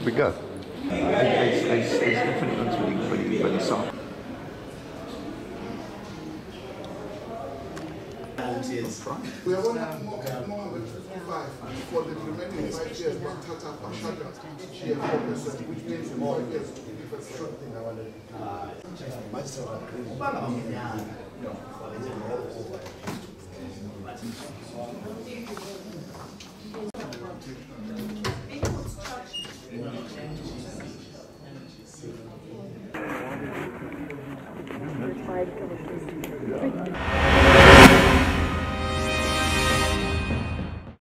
We go. Hy's infinite untuk bagi sock. We are on more than 55 for the remaining 5 years, but Tata Pashaga each year 4%, which means in 5 years 50%.